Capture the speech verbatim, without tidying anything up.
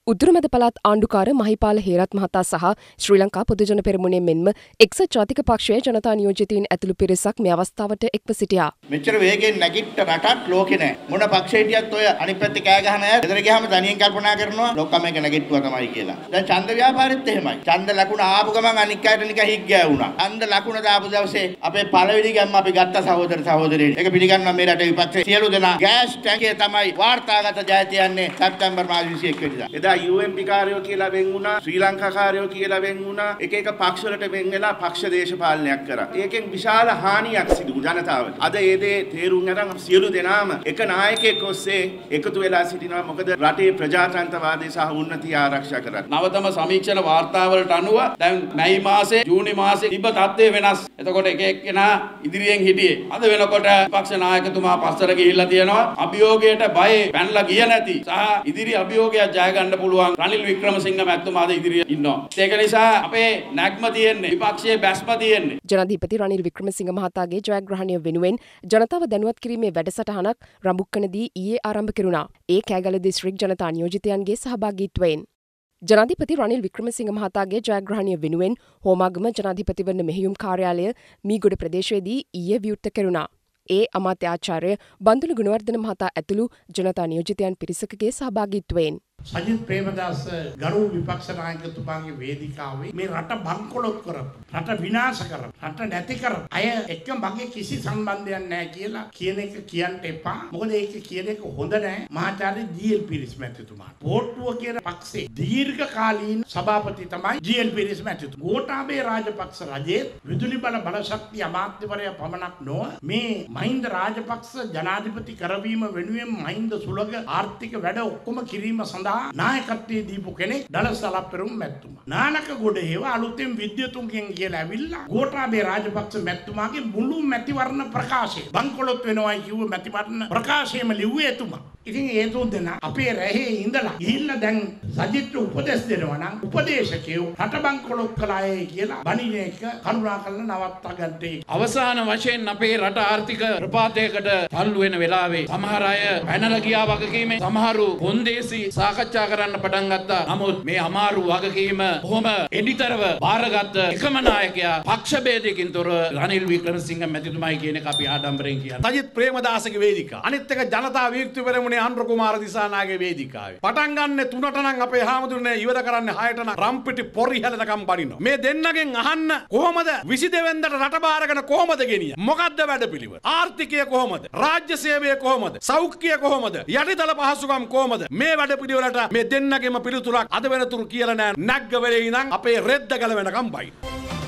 උතුරුමැද පළාත් ආණ්ඩුකාර මහිපාල හේරත් මහතා සහ ශ්‍රී ලංකා පොදුජන පෙරමුණේ මෙන්ම එක්සත් ජාතික පක්ෂයේ ජනතා නියෝජිතයින් ඇතුළු පිරිසක් මේ අවස්ථාවට එක්ව සිටියා. මෙච්චර වේගෙන් නැගිට රටක් ලෝකේ නැහැ. මොන පක්ෂ හිටියත් ඔය අනිත් පැත්තේ කෑ ගහන අය ගෙදර ගියාම තනියෙන් කල්පනා කරනවා ලොක්කා මේක නැගිට්ටුවා තමයි කියලා. දැන් ඡන්ද ව්‍යාපාරෙත් එහෙමයි. ඡන්ද ලකුණ ආපු ගමන් අනික් අයට නිකන් හික් ගෑවුණා. ඡන්ද ලකුණ දාපු දවසේ අපේ පළවෙනි ගැම්ම අපි ගත්ත සහෝදර සහෝදරීන්. ඒක පිළිගන්නවා මේ රටේ විපක්ෂයේ සියලු දෙනා. ගෑස් ටැංකිය තමයි වාර්තාගත ජයත යන්නේ සැප්තැම්බර් මාස විසි එක් වෙනිදා. එදා යූ එම් පී කාර්යෝ කියලා වෙන් වුණා, ශ්‍රී ලංකා කාර්යෝ කියලා වෙන් වුණා. එක එක පක්ෂ වලට වෙන් වෙලා පක්ෂ දේශපාලනයක් කරා. ඒකෙන් විශාල හානියක් සිදු වුණා ජනතාවට. අද ඒ දේ තේරුම් අරන් සියලු දෙනාම එක නායකයෙක් ඔස්සේ එකතු වෙලා සිටිනවා. මොකද රටේ ප්‍රජාතන්ත්‍රවාදය සහ උන්නතිය ආරක්ෂා කරන්න. නවතම සමීක්ෂණ වාර්තාවලට අනුව දැන් මැයි මාසේ ජූනි මාසේ තිබ්බ තත්ත්වය වෙනස්. එතකොට එක එක්කෙනා ඉදිරියෙන් හිටියේ. අද වෙනකොට පක්ෂ නායකතුමා පස්සට ගිහිල්ලා තියෙනවා. අභියෝගයට බය පැනලා ගිය නැති සහ ඉදිරි අභියෝගයක් ජය ගන්න පුළුවන් රනිල් වික්‍රමසිංහ මැතිතුමා අද ඉදිරියේ ඉන්නවා. ඒක නිසා අපේ නැග්ම තියෙන්නේ විපක්ෂයේ බැස්ම තියෙන්නේ. ජනාධිපති රනිල් වික්‍රමසිංහ මහතාගේ ජයග්‍රහණය වෙනුවෙන් ජනතාව දැනුවත් කිරීමේ වැඩසටහනක් රඹුක්කනදී ඊයේ ආරම්භ කෙරුණා. ඒ කෑගල දිස්ත්‍රික් ජනතා නියෝජිතයන්ගේ සහභාගීත්වයෙන් ජනාධිපති රනිල් වික්‍රමසිංහ මහතාගේ ජයග්‍රහණය වෙනුවෙන් හෝමාගම ජනාධිපතිවරණ මෙහෙයුම් කාර්යාලය මීගොඩ ප්‍රදේශයේදී ඊයේ විවෘත කෙරුණා. ඒ අමාත්‍ය ආචාර්ය බන්දුල ගුණවර්ධන මහතා ඇතුළු ජනතා නියෝජිතයන් පිරිසකගේ සහභාගීත්වයෙන් සජිත් ප්‍රේමදාස ගරු විපක්ෂ නායකතුමාගේ වේදිකාවේ මේ රට බංකොලොත් කරපු, රට විනාශ කරපු, රට නැති කරපු අය එක්ක මගේ කිසි සම්බන්ධයක් නැහැ කියලා කියන එක කියන්න එපා. මොකද ඒක කියන එක හොඳ නැහැ. මහාචාර්ය ජී එල් පිරිස් මැතිතුමාට. පොට්ටුව කියන පක්ෂේ දීර්ඝ කාලීන සභාපති තමයි ජී එල් පිරිස් මැතිතුමා. ගෝඨාභය රාජපක්ෂ රජයේ විදුලි බල බලශක්ති අමාත්‍යවරයා පමණක් නොව මේ මහින්ද රාජපක්ෂ ජනාධිපති කරවීම වෙනුවෙන් මහින්ද සුලග ආර්ථික වැඩ ඔක්කොම කිරීම සඳහා නායකත්වයේ දීපු කෙනෙක් දලසලප්පෙරුම් මැතිතුමා. නානක ගොඩ හේව අලුතෙන් විද්‍යුතුන්ගෙන් කියලා ඇවිල්ලා ගෝඨාභය රාජපක්ෂ මැතිතුමාගේ මුළු මැතිවරණ ප්‍රකාශය බංකොලොත් වෙනවයි කිව්ව මැතිවරණ ප්‍රකාශයම ලිව්වේ එතුමා. ඉතින් ඒ දුන්නා අපේ රැහේ ඉඳලා ගිහිල්ලා දැන් සජිත්ට උපදෙස් දෙනවා නම් උපදේශකයෝ රට බංකොලොත් කළායේ කියලා බණින එක කරුණාකරලා නවත්තා ගන්නට. අවසාන වශයෙන් අපේ රට ආර්ථික ප්‍රපාතයකට තල්ලු වෙන වෙලාවේ සමහර අය පැනලා ගියා වගකීමේ සමහරු කොන්දේසි සාකච්ඡා කරන්න පටන් ගත්තා. නමුත් මේ අමාරු වගකීම කොහොම එඩිතරව බාරගත් එකම නායකයා පක්ෂ ભેදයකින් තොර රනිල් වික්‍රමසිංහ මැතිතුමායි කියන එක අපි ආඩම්බරෙන් කියනවා. සජිත් ප්‍රේමදාසගේ වේදිකාව. අනිත් එක ජනතා විමුක්ති පෙරමුණේ අනුර කුමාර දිසානාගේ වේදිකාවේ. පටන් ගන්න තුනට නම් අපේ හාමුදුරනේ ඉවර කරන්නේ හයට නම් රම්පිටි පොරි හැලනකම් බනිනවා. මේ දෙන්නගෙන් අහන්න කොහොමද විසි දෙක වෙනිදාට රට බාරගෙන කොහොමද ගෙනියන්නේ? මොකද්ද වැඩපිළිවෙල? ආර්ථිකය කොහොමද? රාජ්‍ය සේවය කොහොමද? සෞඛ්‍යය කොහොමද? යටිතල පහසුකම් කොහොමද? මේ වැඩපිළිවෙලට මේ දෙන්නගෙම පිළිතුරක් අද වෙනතුරු කියලා නෑ. නැග්ග වෙලේ ඉඳන් අපේ රෙද්ද ගල වෙනකම් බයි.